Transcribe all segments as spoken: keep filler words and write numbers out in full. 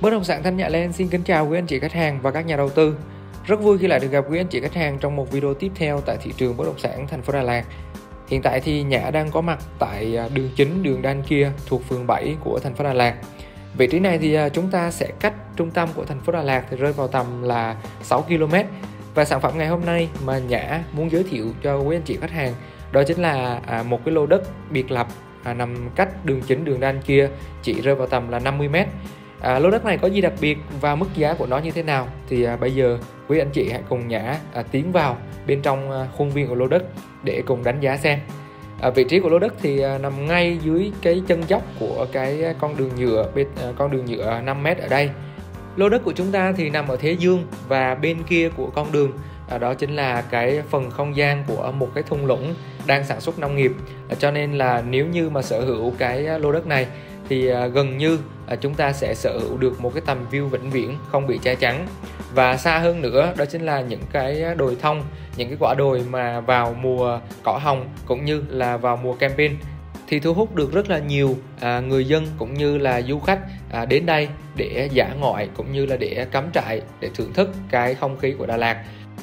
Bất động sản Thanh Nhã Land xin kính chào quý anh chị khách hàng và các nhà đầu tư. Rất vui khi lại được gặp quý anh chị khách hàng trong một video tiếp theo tại thị trường bất động sản thành phố Đà Lạt. Hiện tại thì Nhã đang có mặt tại đường chính đường Đan Kia thuộc phường bảy của thành phố Đà Lạt. Vị trí này thì chúng ta sẽ cách trung tâm của thành phố Đà Lạt thì rơi vào tầm là sáu ki lô mét. Và sản phẩm ngày hôm nay mà Nhã muốn giới thiệu cho quý anh chị khách hàng đó chính là một cái lô đất biệt lập nằm cách đường chính đường Đan Kia chỉ rơi vào tầm là năm mươi mét. À, lô đất này có gì đặc biệt và mức giá của nó như thế nào thì à, bây giờ quý anh chị hãy cùng Nhã à, tiến vào bên trong à, khuôn viên của lô đất để cùng đánh giá xem. À, vị trí của lô đất thì à, nằm ngay dưới cái chân dốc của cái con đường nhựa bên à, con đường nhựa năm mét ở đây. Lô đất của chúng ta thì nằm ở thế dương và bên kia của con đường à, đó chính là cái phần không gian của một cái thung lũng đang sản xuất nông nghiệp. À, cho nên là nếu như mà sở hữu cái lô đất này thì à, gần như à, chúng ta sẽ sở hữu được một cái tầm view vĩnh viễn không bị che chắn. Và xa hơn nữa đó chính là những cái đồi thông, những cái quả đồi mà vào mùa cỏ hồng cũng như là vào mùa camping thì thu hút được rất là nhiều à, người dân cũng như là du khách à, đến đây để dã ngoại cũng như là để cắm trại để thưởng thức cái không khí của Đà Lạt.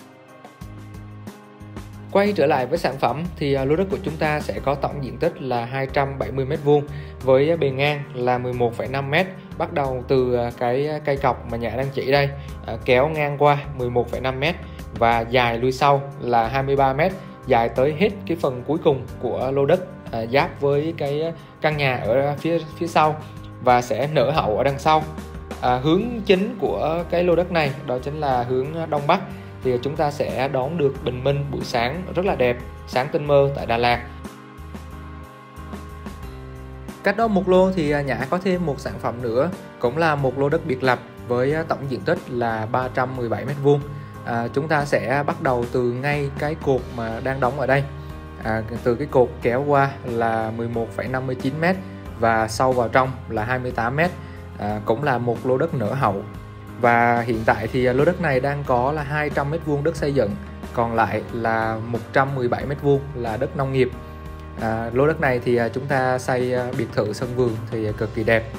Quay trở lại với sản phẩm thì lô đất của chúng ta sẽ có tổng diện tích là hai trăm bảy mươi mét vuông với bề ngang là mười một phẩy năm mét, bắt đầu từ cái cây cọc mà Nhã đang chỉ đây kéo ngang qua mười một phẩy năm mét và dài lui sau là hai mươi ba mét, dài tới hết cái phần cuối cùng của lô đất à, giáp với cái căn nhà ở phía phía sau và sẽ nở hậu ở đằng sau. À, hướng chính của cái lô đất này đó chính là hướng đông bắc, thì chúng ta sẽ đón được bình minh buổi sáng rất là đẹp, sáng tinh mơ tại Đà Lạt. Cách đó một lô thì Nhã có thêm một sản phẩm nữa, cũng là một lô đất biệt lập với tổng diện tích là ba trăm mười bảy mét vuông. À, chúng ta sẽ bắt đầu từ ngay cái cột mà đang đóng ở đây. À, từ cái cột kéo qua là mười một phẩy năm mươi chín mét và sâu vào trong là hai mươi tám mét. À, cũng là một lô đất nở hậu. Và hiện tại thì lô đất này đang có là hai trăm mét vuông đất xây dựng, còn lại là một trăm mười bảy mét vuông là đất nông nghiệp. À, lô đất này thì chúng ta xây biệt thự sân vườn thì cực kỳ đẹp.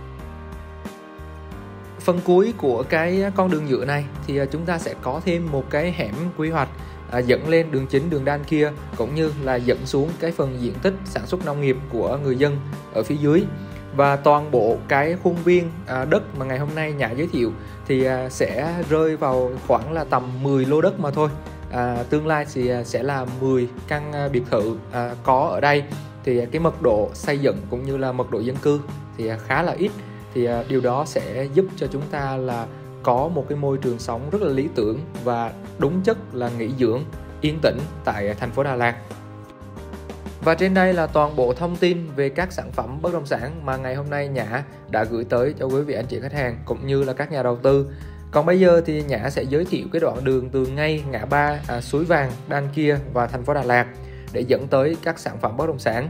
Phần cuối của cái con đường nhựa này thì chúng ta sẽ có thêm một cái hẻm quy hoạch à, dẫn lên đường chính đường Đan Kia cũng như là dẫn xuống cái phần diện tích sản xuất nông nghiệp của người dân ở phía dưới. Và toàn bộ cái khuôn viên à, đất mà ngày hôm nay Nhã giới thiệu thì à, sẽ rơi vào khoảng là tầm mười lô đất mà thôi. À, tương lai thì à, sẽ là mười căn à, biệt thự à, có ở đây. Thì à, cái mật độ xây dựng cũng như là mật độ dân cư thì à, khá là ít. Thì à, điều đó sẽ giúp cho chúng ta là có một cái môi trường sống rất là lý tưởng và đúng chất là nghỉ dưỡng, yên tĩnh tại thành phố Đà Lạt. Và trên đây là toàn bộ thông tin về các sản phẩm bất động sản mà ngày hôm nay Nhã đã gửi tới cho quý vị anh chị khách hàng cũng như là các nhà đầu tư. Còn bây giờ thì Nhã sẽ giới thiệu cái đoạn đường từ ngay ngã ba à, Suối Vàng, Đan Kia và thành phố Đà Lạt để dẫn tới các sản phẩm bất động sản.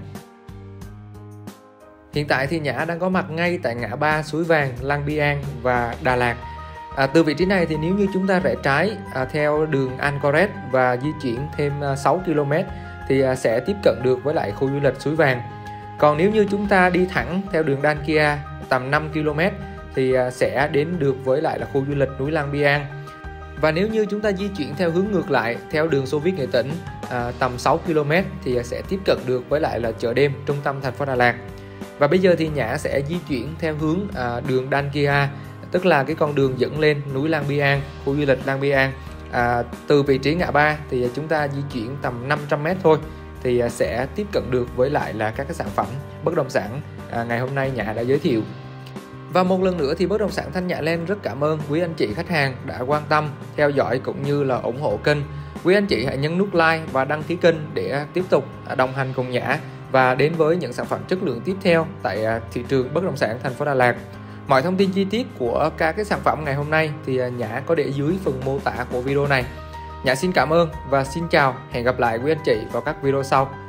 Hiện tại thì Nhã đang có mặt ngay tại ngã ba Suối Vàng, Lang Biang và Đà Lạt. À, từ vị trí này thì nếu như chúng ta rẽ trái à, theo đường Ancoret và di chuyển thêm à, sáu ki lô mét thì sẽ tiếp cận được với lại khu du lịch Suối Vàng. Còn nếu như chúng ta đi thẳng theo đường Đan Kia tầm năm ki lô mét thì sẽ đến được với lại là khu du lịch núi Lang Biang. Và nếu như chúng ta di chuyển theo hướng ngược lại theo đường Xô Viết Nghệ Tĩnh à, tầm sáu ki lô mét thì sẽ tiếp cận được với lại là chợ đêm trung tâm thành phố Đà Lạt. Và bây giờ thì Nhã sẽ di chuyển theo hướng à, đường Đan Kia, tức là cái con đường dẫn lên núi Lang Biang, khu du lịch Lang Biang. À, từ vị trí ngã ba thì chúng ta di chuyển tầm năm trăm mét thôi thì sẽ tiếp cận được với lại là các cái sản phẩm bất động sản à, ngày hôm nay Nhã đã giới thiệu. Và một lần nữa thì bất động sản Thanh Nhã Land rất cảm ơn quý anh chị khách hàng đã quan tâm, theo dõi cũng như là ủng hộ kênh. Quý anh chị hãy nhấn nút like và đăng ký kênh để tiếp tục đồng hành cùng Nhã và đến với những sản phẩm chất lượng tiếp theo tại thị trường bất động sản thành phố Đà Lạt. Mọi thông tin chi tiết của các cái sản phẩm ngày hôm nay thì Nhã có để dưới phần mô tả của video này. Nhã xin cảm ơn và xin chào, hẹn gặp lại quý anh chị vào các video sau.